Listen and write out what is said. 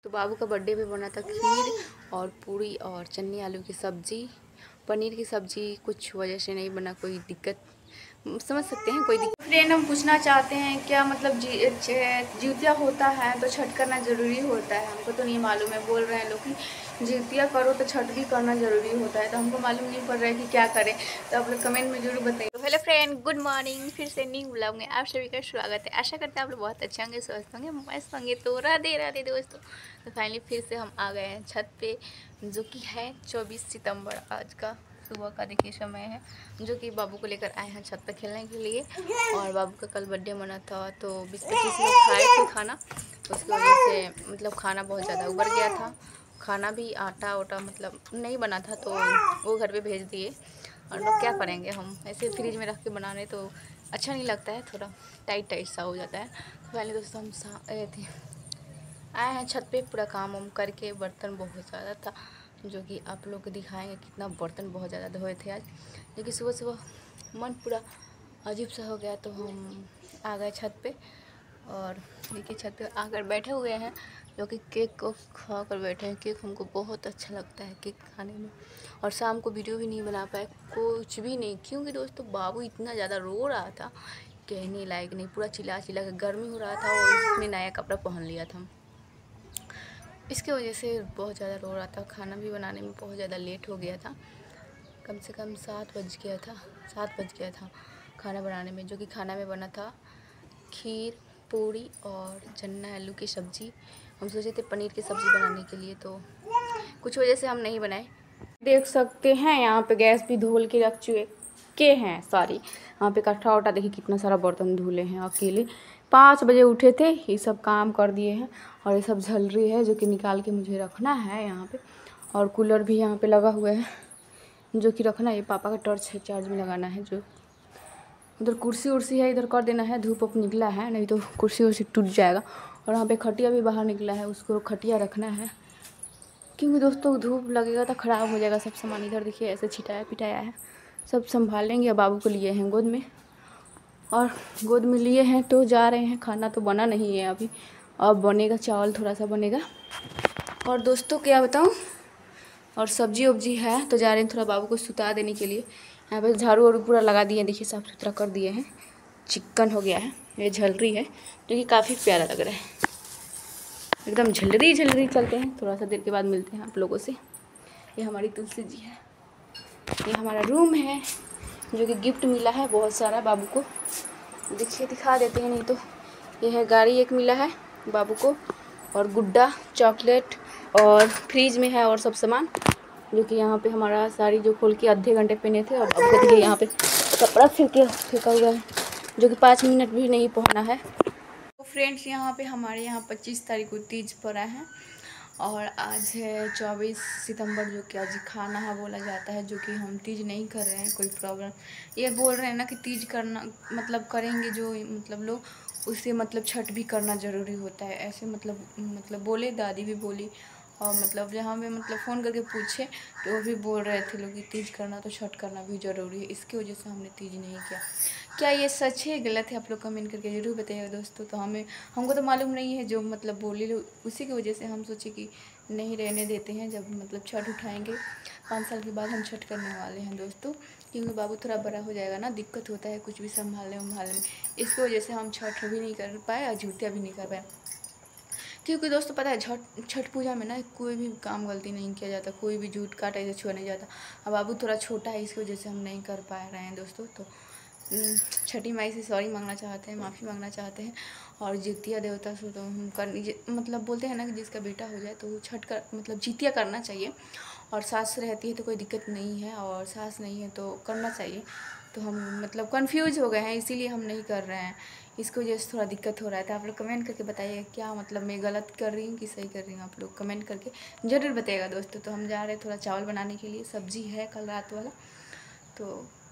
तो बाबू का बर्थडे पे बना था खीर और पूरी और चने आलू की सब्ज़ी। पनीर की सब्ज़ी कुछ वजह से नहीं बना, कोई दिक्कत समझ सकते हैं, कोई दिक्कत। फ्रेंड, हम पूछना चाहते हैं क्या मतलब जिउतिया होता है तो छठ करना ज़रूरी होता है? हमको तो नहीं मालूम है। बोल रहे हैं लोग कि जिउतिया करो तो छठ भी करना ज़रूरी होता है, तो हमको मालूम नहीं पड़ रहा है कि क्या करें। तो आप लोग कमेंट में जरूर बताइए। तो हेलो फ्रेंड, गुड मॉर्निंग। फिर से न्यू ब्लॉग में आप सभी का स्वागत है। आशा करते हैं आप लोग बहुत अच्छे होंगे, स्वस्थ होंगे, मस्त होंगे। तो राधे राधे दोस्तों। तो फाइनली फिर से हम आ गए हैं छत पे, जो कि है 24 सितंबर आज का सुबह का देखिए समय है, जो कि बाबू को लेकर आए हैं छत पर खेलने के लिए। और बाबू का कल बर्थडे मना था तो 20-25 लोग खाए थे खाना, उसकी वजह से मतलब खाना बहुत ज़्यादा उबर गया था। खाना भी आटा वाटा मतलब नहीं बना था, तो वो घर पे भेज दिए। और लोग क्या करेंगे, हम ऐसे फ्रिज में रख के बनाने तो अच्छा नहीं लगता है, थोड़ा टाइट टाइट सा हो जाता है। तो पहले दोस्तों हम आए हैं छत पे, पूरा काम वाम करके। बर्तन बहुत ज़्यादा था, जो कि आप लोग को दिखाएंगे कितना बर्तन बहुत ज़्यादा धोए थे आज, क्योंकि सुबह सुबह मन पूरा अजीब सा हो गया। तो हम आ गए छत पे और देखिए छत पे आकर बैठे हुए हैं, जो कि केक को खा कर बैठे हैं। केक हमको बहुत अच्छा लगता है केक खाने में। और शाम को वीडियो भी नहीं बना पाए, कुछ भी नहीं, क्योंकि दोस्तों बाबू इतना ज़्यादा रो रहा था, कहने लायक नहीं। पूरा चिल्ला चिल्ला कर, गर्मी हो रहा था और इसने नया कपड़ा पहन लिया था, इसके वजह से बहुत ज़्यादा रो रहा था। खाना भी बनाने में बहुत ज़्यादा लेट हो गया था, कम से कम 7 बज गया था खाना बनाने में, जो कि खाना में बना था खीर, पूरी और चना आलू की सब्ज़ी। हम सोचे थे पनीर की सब्ज़ी बनाने के लिए, तो कुछ वजह से हम नहीं बनाए। देख सकते हैं यहाँ पे गैस भी धुल के रख चुके हैं सारी। यहाँ पे कट्ठा वट्ठा देखिए कितना सारा बर्तन धुले हैं अकेले। 5 बजे उठे थे, ये सब काम कर दिए हैं। और ये सब झलरी है जो कि निकाल के मुझे रखना है यहाँ पे। और कूलर भी यहाँ पे लगा हुआ है, जो कि रखना है। ये पापा का टॉर्च है, चार्ज में लगाना है। जो उधर कुर्सी उर्सी है, इधर कर देना है। धूप उप निकला है, नहीं तो कुर्सी उर्सी टूट जाएगा। और यहाँ पे खटिया भी बाहर निकला है, उसको खटिया रखना है, क्योंकि दोस्तों धूप लगेगा तो ख़राब हो जाएगा सब सामान। इधर देखिए ऐसे छिटाया पिटाया है, सब संभाल लेंगे। बाबू को लिए हैं गोद में, और गोद में लिए हैं तो जा रहे हैं। खाना तो बना नहीं है अभी, अब बनेगा, चावल थोड़ा सा बनेगा। और दोस्तों क्या बताऊँ, और सब्जी वब्जी है, तो जा रहे हैं थोड़ा बाबू को सुता देने के लिए। यहाँ पे झाड़ू वाड़ू पूरा लगा दिए हैं, देखिए साफ़ सुथरा कर दिए हैं, चिकन हो गया है। ये झलरी है जो कि काफ़ी प्यारा लग रहा है, एकदम झलरी झलरी। चलते हैं, थोड़ा सा देर के बाद मिलते हैं आप लोगों से। ये हमारी तुलसी जी है, ये हमारा रूम है, जो कि गिफ्ट मिला है बहुत सारा बाबू को। देखिए दिखा देते हैं, नहीं तो ये है गाड़ी एक मिला है बाबू को, और गुड्डा, चॉकलेट, और फ्रीज में है और सब सामान, जो कि यहाँ पे हमारा साड़ी जो खोल के आधे घंटे पहने थे। और बाबू को देखिए यहाँ पे कपड़ा फेंका हुआ है, जो कि 5 मिनट भी नहीं पहना है। तो फ्रेंड्स, यहाँ पे हमारे यहाँ 25 तारीख को तीज पड़ा है, और आज है 24 सितंबर, जो कि आज खाना बोला जाता है। जो कि हम तीज नहीं कर रहे हैं, कोई प्रॉब्लम। ये बोल रहे हैं ना कि तीज करना मतलब करेंगे जो मतलब लोग, उससे मतलब छठ भी करना ज़रूरी होता है, ऐसे मतलब बोले, दादी भी बोली। और मतलब जहाँ पे मतलब फ़ोन करके पूछे तो वो भी बोल रहे थे लोग कि तीज करना तो छठ करना भी ज़रूरी है। इसकी वजह से हमने तीज नहीं किया। क्या ये सच है गलत है, आप लोग कमेंट करके ज़रूर बताइएगा दोस्तों। तो हमको तो मालूम नहीं है, जो मतलब बोले लोग, उसी की वजह से हम सोचे कि नहीं रहने देते हैं। जब मतलब छठ उठाएंगे 5 साल के बाद हम छठ करने वाले हैं दोस्तों, क्योंकि बाबू थोड़ा बड़ा हो जाएगा ना, दिक्कत होता है कुछ भी संभालने में। इसकी वजह से हम छठ भी नहीं कर पाए और जिउतिया भी नहीं कर पाए। क्योंकि दोस्तों पता है छठ पूजा में ना कोई भी काम गलती नहीं किया जाता, कोई भी झूठ काट ऐसे छुआ नहीं जाता। अब बाबू थोड़ा छोटा है, इसकी वजह से हम नहीं कर पा रहे हैं दोस्तों। तो छठी माई से सॉरी मांगना चाहते हैं, माफ़ी मांगना चाहते हैं। और जितिया देवता से तो हम कर मतलब बोलते हैं ना कि जिसका बेटा हो जाए तो वो छठ का मतलब जितिया करना चाहिए। और सास रहती है तो कोई दिक्कत नहीं है, और सास नहीं है तो करना चाहिए। तो हम मतलब कंफ्यूज हो गए हैं, इसीलिए हम नहीं कर रहे हैं। इसकी वजह से थोड़ा दिक्कत हो रहा है। तो आप लोग कमेंट करके बताइए क्या मतलब मैं गलत कर रही हूँ कि सही कर रही हूँ, आप लोग कमेंट करके ज़रूर बताइएगा दोस्तों। तो हम जा रहे हैं थोड़ा चावल बनाने के लिए, सब्ज़ी है कल रात वाला, तो